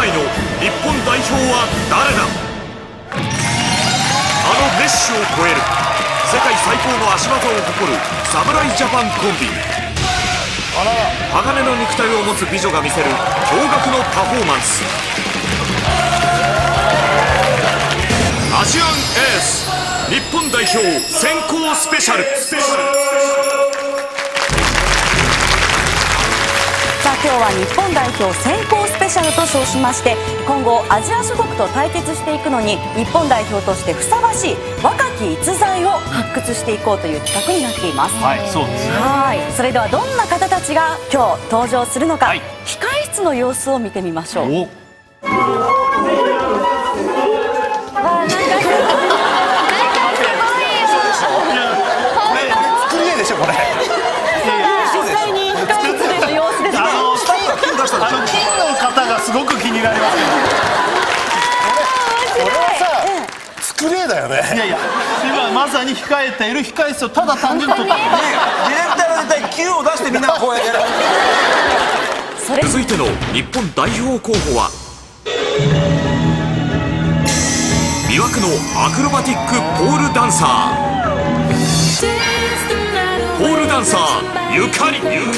来の日本代表は誰だ。あのメッシを超える世界最高の足技を誇る侍ジャパンコンビ。鋼の肉体を持つ美女が見せる驚愕のパフォーマンス。アジアンエース日本代表選考スペシャル。 さあ今日は日本代表選考スペシャルと称しまして、今後アジア諸国と対決していくのに日本代表としてふさわしい若き逸材を発掘していこうという企画になっています。 はい、そうですね。 はい、それではどんな方たちが今日登場するのか、 はい、 控室の様子を見てみましょう。 すごく気になりますけど、 これはさ、作れだよね。 いやいや、今まさに控えている控室をただ単純に取ったの。 ディレクターが絶対 Q を出してみんなこうやる。 続いての日本代表候補は魅惑のアクロバティックポールダンサー、ポールダンサーゆかり。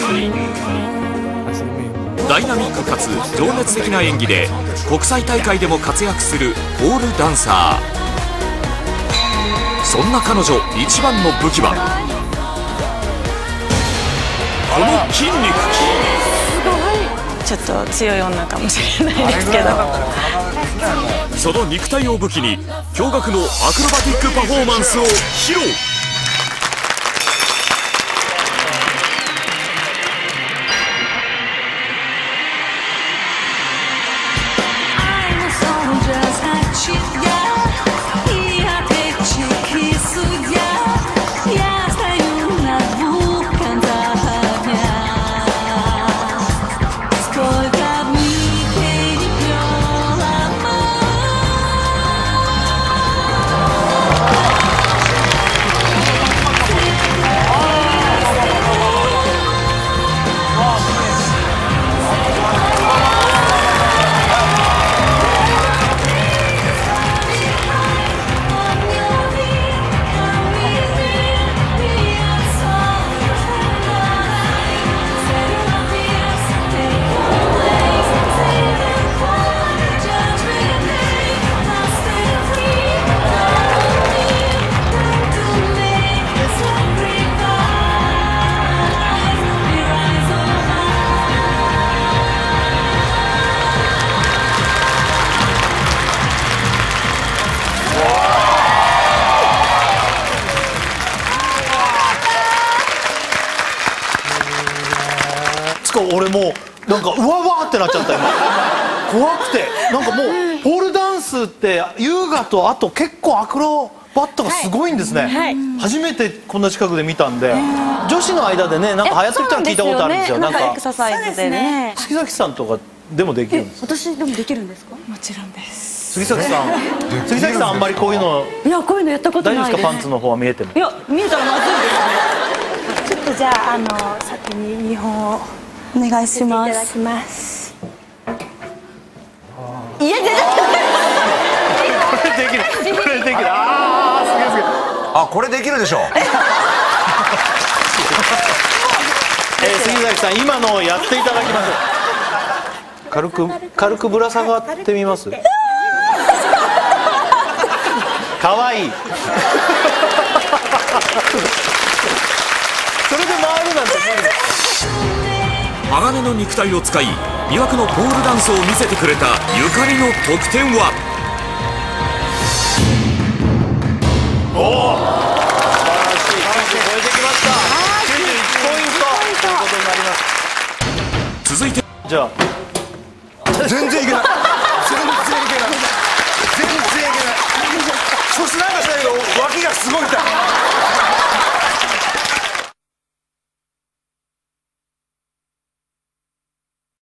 ダイナミックかつ情熱的な演技で国際大会でも活躍するポールダンサー。そんな彼女一番の武器はこの筋肉。 ちょっと強い女かもしれないですけど、 その肉体を武器に驚愕のアクロバティックパフォーマンスを披露。 俺もうなんかうわわってなっちゃった今。怖くて、なんかもうポールダンスって優雅とあと結構アクロバットがすごいんですね。初めてこんな近くで見たんで、女子の間でね、なんか流行ってる人は聞いたことあるんですよ。 なんかエクササイズでね。 杉崎さんとかでもできるんですか？ 私でもできるんですか？ もちろんです。 杉崎さんあんまりこういうの、 いや、こういうのやったことないです。 大丈夫ですか？パンツの方は見えても。 いや、見えたらまずいですね。 ちょっとじゃあ先に見本をお願いします。 いただきます。 いや、絶対これできる、これできる。ああ、すげえすげえ。 あ、これできるでしょ。 杉崎さん、今のをやっていただきます。軽くぶら下がってみます。かわいい。それで回るなんて無理です。 鋼の肉体を使い魅惑のポールダンスを見せてくれたゆかりの得点は。 おお、素晴らしい。30超えてきました。91ポイントということになります。 続いてじゃあ全然いけない。全然いけない。